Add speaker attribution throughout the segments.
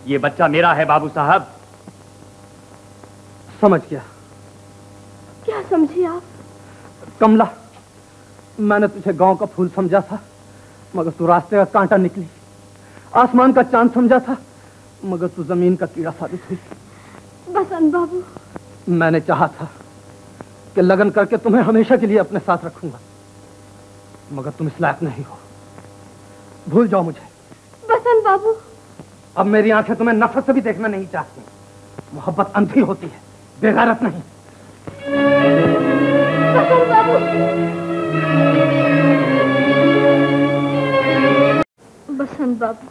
Speaker 1: ये बच्चा मेरा है बाबू साहब।
Speaker 2: समझ गया।
Speaker 3: क्या समझे आप?
Speaker 2: कमला, मैंने तुझे गांव का फूल समझा था, मगर तू रास्ते का कांटा निकली। आसमान का चांद समझा था, मगर तू जमीन का कीड़ा साबित हुई।
Speaker 3: बसंत बाबू,
Speaker 2: मैंने चाहा था कि लगन करके तुम्हें हमेशा के लिए अपने साथ रखूंगा, मगर तुम इस लायक नहीं हो। भूल जाओ मुझे।
Speaker 3: बसंत बाबू,
Speaker 2: अब मेरी आंखें तुम्हें नफरत से भी देखना नहीं चाहती। मोहब्बत अंधी होती है, बेगैरत नहीं।
Speaker 3: बसंत बाबू, बसंत बाबू,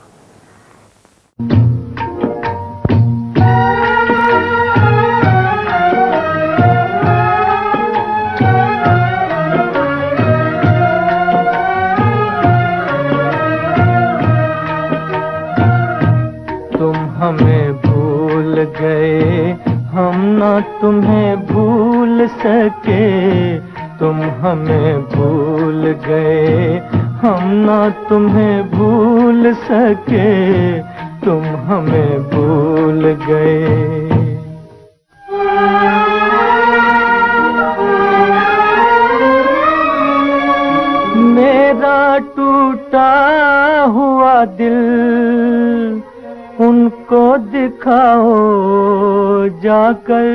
Speaker 4: हमें भूल गए, हम ना तुम्हें भूल सके। तुम हमें भूल गए, हम ना तुम्हें भूल सके। तुम हमें भूल गए। मेरा टूटा हुआ दिल उनको दिखाओ जाकर,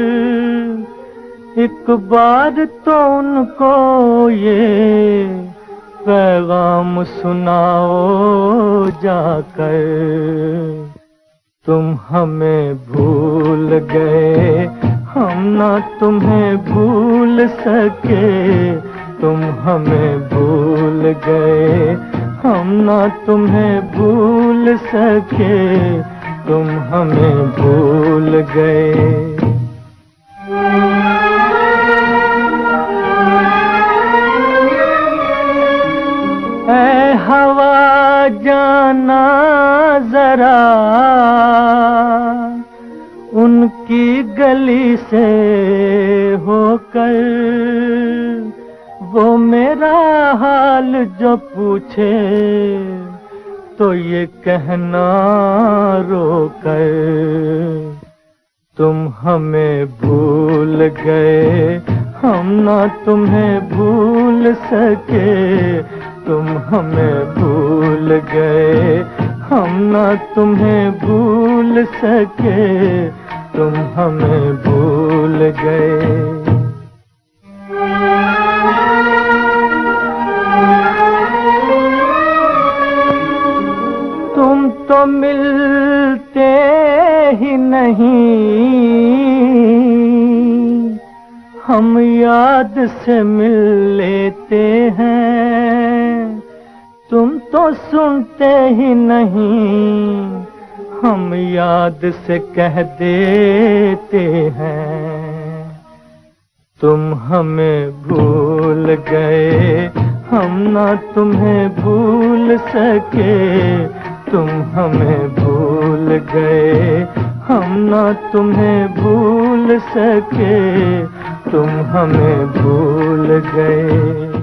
Speaker 4: एक बार तो उनको ये पैगाम सुनाओ जाकर। तुम हमें भूल गए, हम ना तुम्हें भूल सके। तुम हमें भूल गए, हम ना तुम्हें भूल सके। तुम हमें भूल गए। ऐ हवा जाना जरा उनकी गली से होकर, वो मेरा हाल जो पूछे तो ये कहना रोकर। तुम हमें भूल गए, हम ना तुम्हें भूल सके। तुम हमें भूल गए, हम ना तुम्हें भूल सके। तुम हमें भूल गए। तुम तो मिलते ही नहीं, हम याद से मिल लेते हैं। तुम तो सुनते ही नहीं, हम याद से कह देते हैं। तुम हमें भूल गए, हम ना तुम्हें भूल सके। तुम हमें भूल गए, हम ना तुम्हें भूल सके। तुम हमें भूल गए।